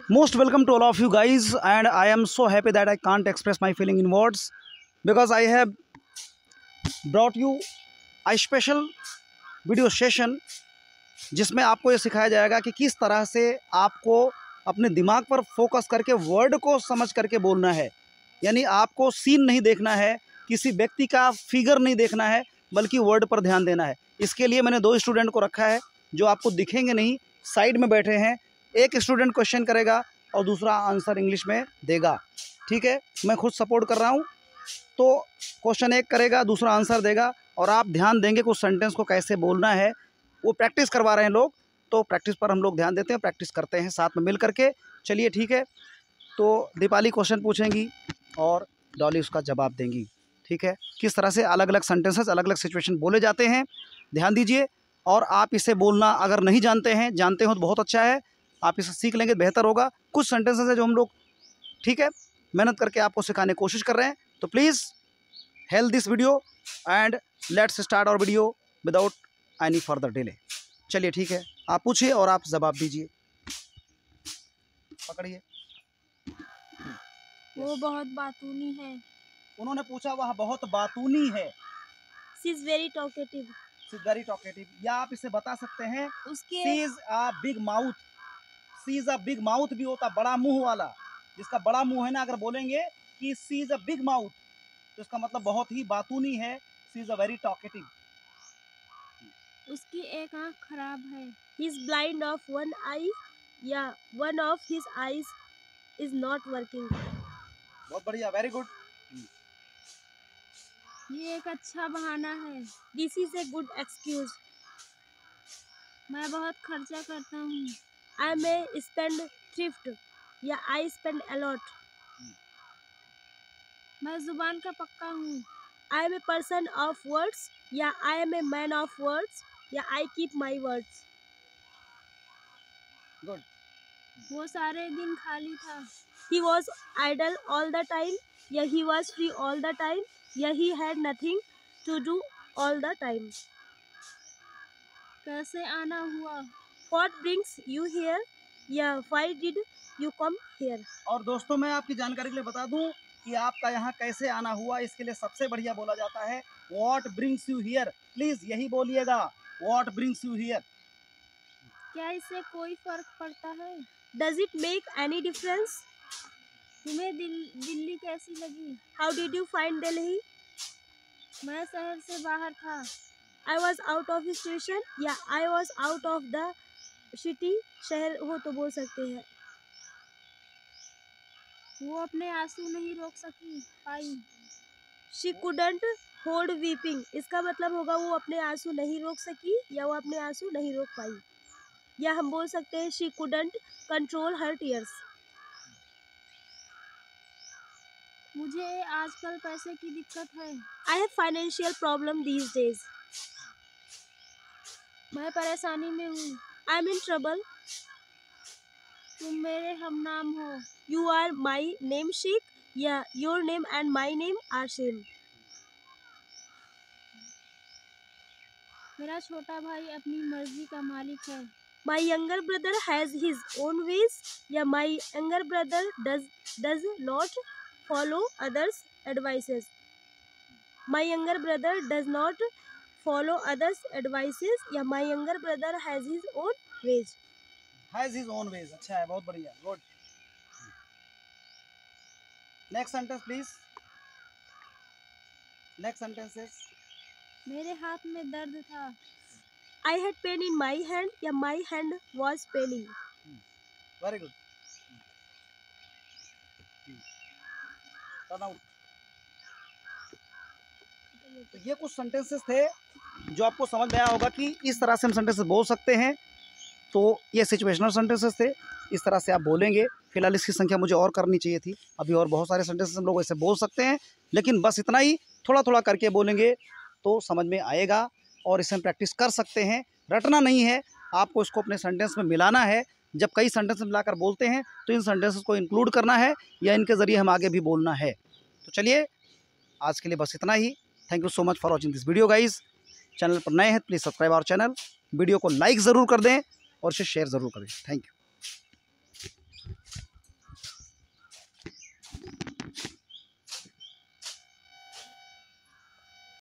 Most welcome to all of you guys, and I am so happy that I can't express my feeling in words because I have brought you a special video session जिसमें आपको ये सिखाया जाएगा कि किस तरह से आपको अपने दिमाग पर फोकस करके वर्ड को समझ करके बोलना है। यानी आपको सीन नहीं देखना है, किसी व्यक्ति का फिगर नहीं देखना है, बल्कि वर्ड पर ध्यान देना है। इसके लिए मैंने 2 स्टूडेंट को रखा है जो आपको दिखेंगे नहीं, साइड में बैठे हैं। एक स्टूडेंट क्वेश्चन करेगा और दूसरा आंसर इंग्लिश में देगा। ठीक है, मैं खुद सपोर्ट कर रहा हूँ। तो क्वेश्चन एक करेगा, दूसरा आंसर देगा, और आप ध्यान देंगे कुछ सेंटेंस को कैसे बोलना है। वो प्रैक्टिस करवा रहे हैं लोग, तो प्रैक्टिस पर हम लोग ध्यान देते हैं, प्रैक्टिस करते हैं साथ में मिल करके। चलिए ठीक है, तो दीपाली क्वेश्चन पूछेंगी और डॉली उसका जवाब देंगी। ठीक है, किस तरह से अलग अलग सेंटेंसेस, अलग अलग सिचुएशन बोले जाते हैं, ध्यान दीजिए। और आप इसे बोलना अगर नहीं जानते हैं, जानते हो तो बहुत अच्छा है, आप इसे सीख लेंगे बेहतर होगा। कुछ सेंटेंसेस है जो हम लोग, ठीक है, मेहनत करके आपको सिखाने की कोशिश कर रहे हैं। तो please help this video and let's start our video without any further delay. चलिए ठीक है, आप पूछिए और आप जवाब दीजिए। पकड़िए। वो बहुत बातूनी है। उन्होंने पूछा वह बहुत बातूनी है। She is very talkative. She is very talkative. या आप इसे बता सकते हैं, उसके she is a big mouth. She is a big mouth भी होता, बड़ा मुंह वाला, जिसका बड़ा मुंह है ना। अगर बोलेंगे कि she is a big mouth, तो इसका मतलब बहुत ही बातूनी है। She is a very talkative. उसकी एक आंख खराब है। He is blind of one eye, या one of his eyes is not working. बहुत बढ़िया, वेरी गुड। ये एक अच्छा बहाना है। This is a good excuse. मैं बहुत खर्चा करता हूँ। आई मे स्पेंड थ्रिफ्ट, या आई स्पेंड अलॉट। मैं जुबान का पक्का हूँ। I am a person of words, या I am a man of words, या I keep my words. Good. वो सारे दिन खाली था। He was idle all the time, या he was free all the time, या he had nothing to do all the time. कैसे आना हुआ? What brings you here? या why did you come here? और दोस्तों, मैं आपकी जानकारी के लिए बता दूं कि आपका यहाँ कैसे आना हुआ, इसके लिए सबसे बढ़िया बोला जाता है What brings you here। Please यही बोलिएगा, What brings you here। क्या इससे कोई फर्क पड़ता है? Does it make any difference? तुम्हें दिल्ली कैसी लगी? How did you find Delhi? मैं शहर से बाहर था। I was out of station, या I was out of the city। शहर हो तो बोल सकते हैं। वो अपने आंसू नहीं रोक पाई। She couldn't hold weeping। इसका मतलब होगा वो अपने आंसू नहीं रोक सकी, या वो अपने आंसू नहीं रोक पाई। या हम बोल सकते हैं she couldn't control her tears। मुझे आजकल पैसे की दिक्कत है। I have financial problem these days। मैं परेशानी में हूँ। I'm in trouble। तुम मेरे हमनाम हो। You are my namesake, या your name and my name are same। मेरा छोटा भाई अपनी मर्जी का मालिक है। My younger brother has his own ways, या my younger brother does not follow others' advices। My younger brother does not follow others' advices, या my younger brother has his own ways। Has his own ways। अच्छा है, बहुत बढ़िया, good. Next sentence please. Next sentence is, मेरे हाथ में दर्द था। I had pain in my hand, या my hand was paining। Very good. Turn out. तो ये कुछ सेंटेंसेस थे जो आपको समझ में आया होगा कि इस तरह से हम सेंटेंसेस बोल सकते हैं। तो ये सिचुएशनल सेंटेंसेस थे, इस तरह से आप बोलेंगे। फिलहाल इसकी संख्या मुझे और करनी चाहिए थी, अभी और बहुत सारे सेंटेंसेस हम लोग ऐसे बोल सकते हैं, लेकिन बस इतना ही, थोड़ा थोड़ा करके बोलेंगे तो समझ में आएगा और इसे हम प्रैक्टिस कर सकते हैं। रटना नहीं है, आपको इसको अपने सेंटेंस में मिलाना है। जब कई सेंटेंस मिलाकर बोलते हैं तो इन सेंटेंसेस को इंक्लूड करना है, या इनके ज़रिए हम आगे भी बोलना है। तो चलिए, आज के लिए बस इतना ही। Thank you so much for watching this video guys. Channel पर नए हैं please subscribe our channel, video को लाइक ज़रूर कर दें और इसे शेयर ज़रूर करें। Thank you.